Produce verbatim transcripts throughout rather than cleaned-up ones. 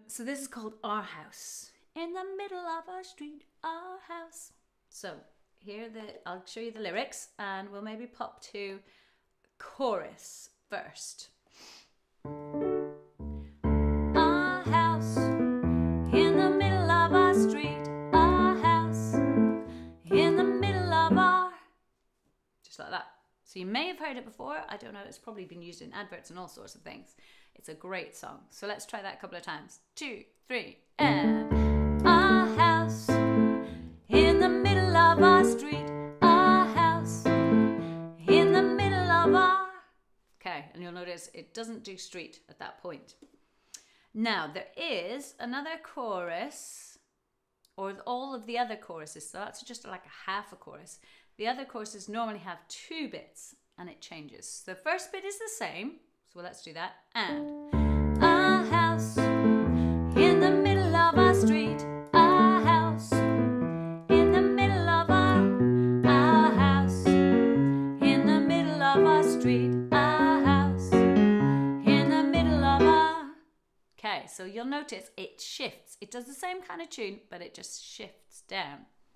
so this is called Our House. In the middle of our street, our house. So here the I'll show you the lyrics, and we'll maybe pop to chorus first. Our house in the middle of our street, our house in the middle of our, just like that. So you may have heard it before. I don't know. It's probably been used in adverts and all sorts of things. It's a great song. So let's try that a couple of times. Two, three, and our house in the middle of our street, our house in the middle of our. Okay, and you'll notice it doesn't do street at that point. Now there is another chorus, or all of the other choruses. So that's just like a half a chorus. The other choruses normally have two bits, and it changes. The first bit is the same, so let's do that. And our house in the middle of our street, our house in the middle of our, our house in the middle of our street, our house in the middle of our. Okay, so you'll notice it shifts. It does the same kind of tune, but it just shifts down.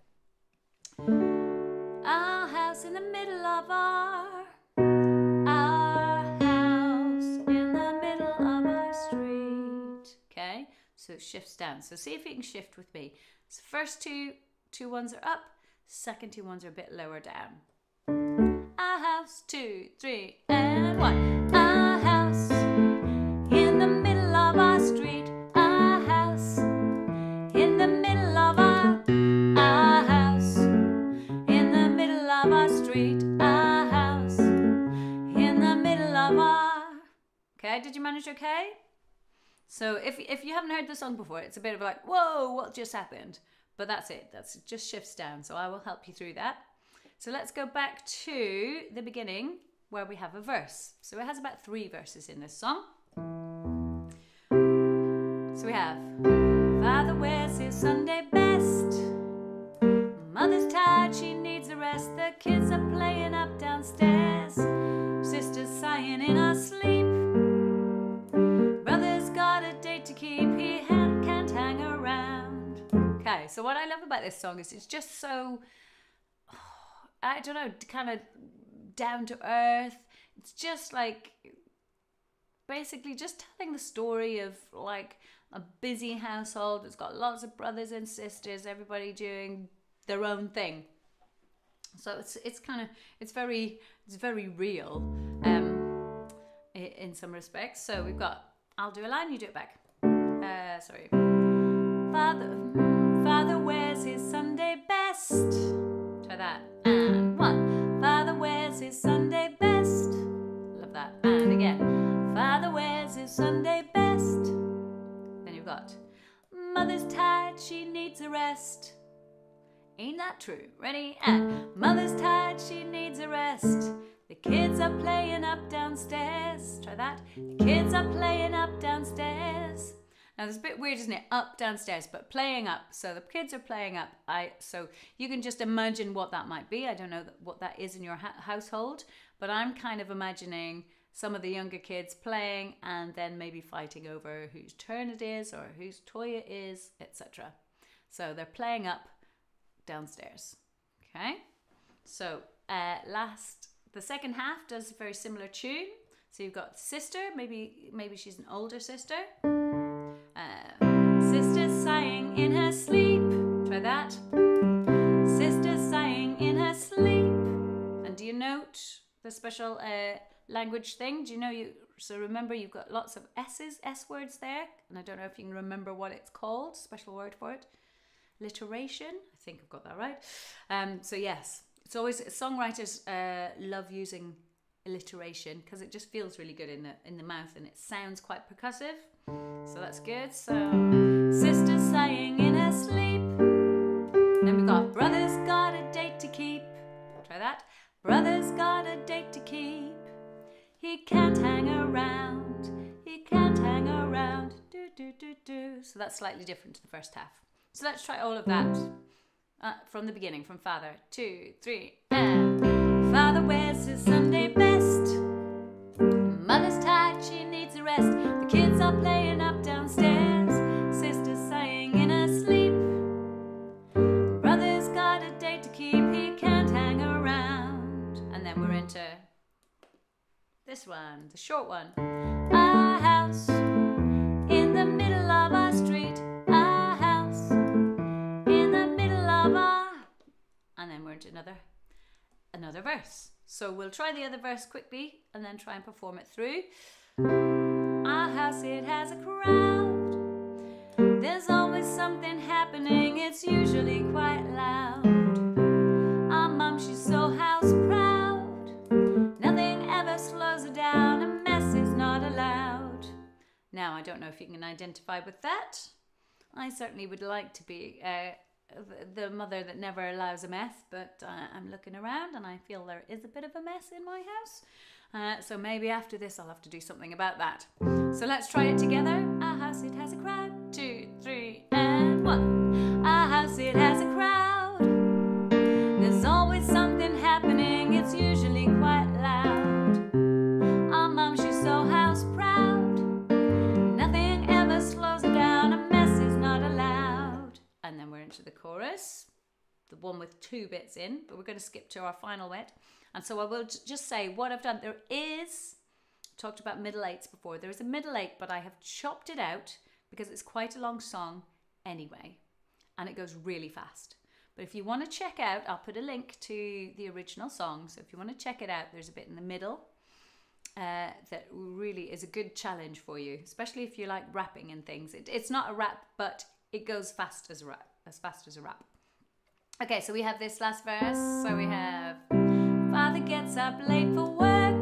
Our house in the middle of our, our house in the middle of our street. Okay, so it shifts down. So see if you can shift with me. So first two, two ones are up, second two ones are a bit lower down. Our house, two, three, and one. Our house in the middle of our street, our house in the middle of our, our house in the middle of our street, our house in the middle of our. Okay, did you manage okay? So if, if you haven't heard the song before, it's a bit of like, whoa, what just happened? But that's it, that's it just shifts down. So I will help you through that. So let's go back to the beginning where we have a verse. So it has about three verses in this song. So we have, Father wears his Sunday best, Mother's tired, she needs a rest, the kids are playing up downstairs, sister's sighing in her sleep, brother's got a date to keep, he can't hang around. Okay, so what I love about this song is it's just so, I don't know, kind of down to earth. It's just like basically just telling the story of like a busy household. It's got lots of brothers and sisters, everybody doing their own thing. So it's it's kind of it's very it's very real um in some respects. So we've got, I'll do a line, you do it back. Uh sorry. Father Father wears his Sunday best. Try that. And one. Father wears his Sunday best. Love that. And again. Father wears his Sunday best. Then you've got, Mother's tired, she needs a rest. Ain't that true? Ready? And Mother's tired, she needs a rest. The kids are playing up downstairs. Try that. The kids are playing up downstairs. Now it's a bit weird, isn't it? Up downstairs, but playing up. So the kids are playing up. I so you can just imagine what that might be. I don't know what that is in your ha household, but I'm kind of imagining some of the younger kids playing and then maybe fighting over whose turn it is or whose toy it is, et cetera. So they're playing up downstairs. Okay. So uh, last, the second half does a very similar tune. So you've got sister. Maybe maybe she's an older sister. Uh, sister sighing in her sleep. Try that. Sister sighing in her sleep. And do you note the special uh, language thing? Do you know you? So remember, you've got lots of S's, S words there, and I don't know if you can remember what it's called. Special word for it. Alliteration. I think I've got that right. Um, so yes, it's always songwriters uh, love using alliteration because it just feels really good in the in the mouth and it sounds quite percussive. So that's good. So sister sighing in her sleep. Then we got brother's got a date to keep. Try that. Brother's got a date to keep. He can't hang around. He can't hang around. Do do do do. So that's slightly different to the first half. So let's try all of that uh, from the beginning, from Father. Two, three, and Father wears his Sunday best. Mother's tired, she needs a rest. The kids are playing up downstairs. This one, the short one. A house in the middle of our street. A house in the middle of our... And then we're into another, another verse. So we'll try the other verse quickly and then try and perform it through. Our house, it has a crowd. There's always something happening. It's usually quite loud. Our mum, she's so house proud. Nothing ever slows her down. A mess is not allowed. Now, I don't know if you can identify with that. I certainly would like to be uh, the mother that never allows a mess, but uh, I'm looking around and I feel there is a bit of a mess in my house. Uh, so maybe after this I'll have to do something about that. So let's try it together. Our house, it has a crowd. Two, three, and one. Our house, it has a crowd. There's always something happening. It's usually quite loud. Our mum, she's so house proud. Nothing ever slows her down. A mess is not allowed. And then we're into the chorus, the one with two bits in, but we're going to skip to our final bit. And so I will just say what I've done. There is, talked about middle eights before, there is a middle eight, but I have chopped it out because it's quite a long song anyway, and it goes really fast. But if you want to check out, I'll put a link to the original song. So if you want to check it out, there's a bit in the middle uh, that really is a good challenge for you, especially if you like rapping and things. It, it's not a rap, but it goes fast as a rap, as fast as a rap. Okay, so we have this last verse. So we have, father gets up late for work.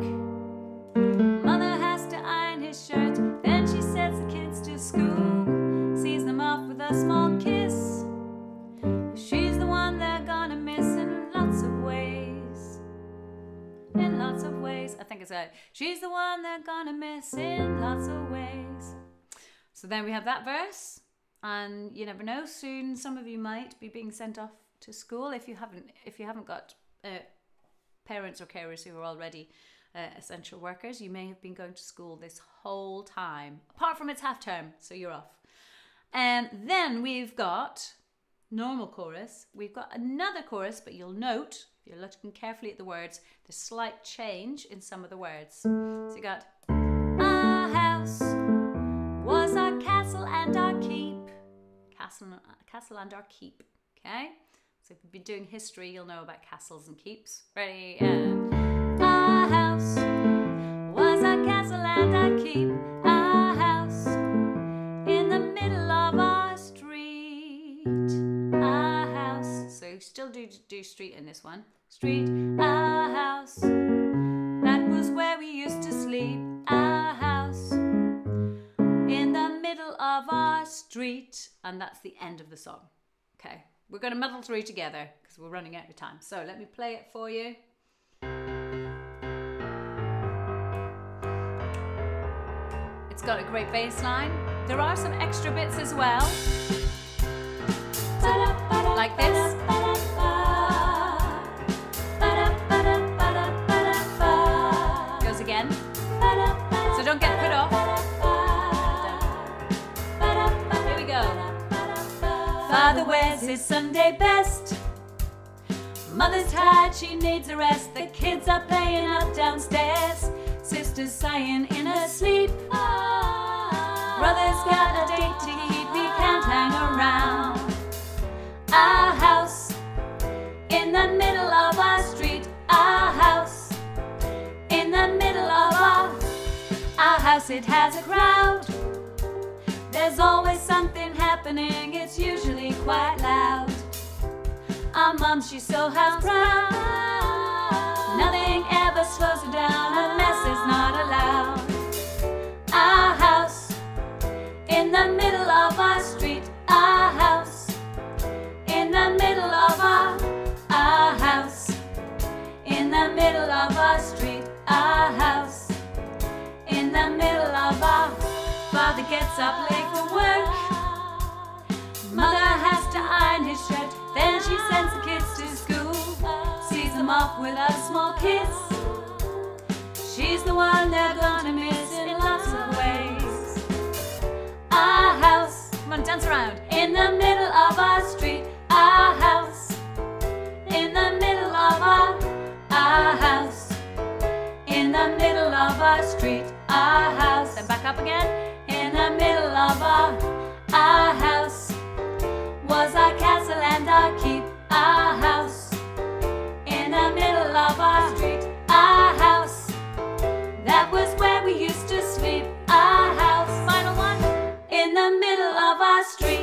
Mother has to iron his shirt. Then she sends the kids to school, sees them off with a small kiss. She's the one they're gonna miss in lots of ways. In lots of ways. I think it's a, she's the one they're gonna miss in lots of ways. So then we have that verse. And you never know, soon some of you might be being sent off to school if you haven't if you haven't got uh, parents or carers who are already uh, essential workers. You may have been going to school this whole time, apart from it's half term, so you're off. And then we've got normal chorus. We've got another chorus, but you'll note, if you're looking carefully at the words, there's slight change in some of the words. So you got, our house was our castle and our keep. Castle, castle and our keep, okay? So if you've been doing history, you'll know about castles and keeps. Ready? And our house was our castle and our keep. Our house in the middle of our street. Our house. So you still do do street in this one. Street. Our house. That was where we used to sleep. Our house in the middle of our street. And that's the end of the song. Okay. We're going to muddle through together because we're running out of time. So let me play it for you. It's got a great bass line. There are some extra bits as well. Like this. Goes again. So don't get put off. Here we go. Father wears his Sunday best. Mother's tired, she needs a rest. The kids are playing up downstairs. Sister's sighing in her sleep. Brother's got a date to keep, he can't hang around. Our house in the middle of our street. Our house in the middle of our Our house, it has a crowd. There's always something happening, it's usually quite loud. Our mum, she's so house proud. Nothing ever slows her down, a mess is not allowed. Our house in the middle of our street. Our house in the middle of our Our house in the middle of our street. Our house in the middle of our Father gets up late for work. Mother has to iron his shirt. Then she sends the kids to school, sees them off with a small kiss. She's the one they're gonna miss in lots of ways. Our house, come on, dance around. In the middle of our street. Our house in the middle of our Our house in the middle of again. In the middle of our, our house was our castle and our keep, our house. In the middle of our street, our house. That was where we used to sleep, our house. Final one. In the middle of our street.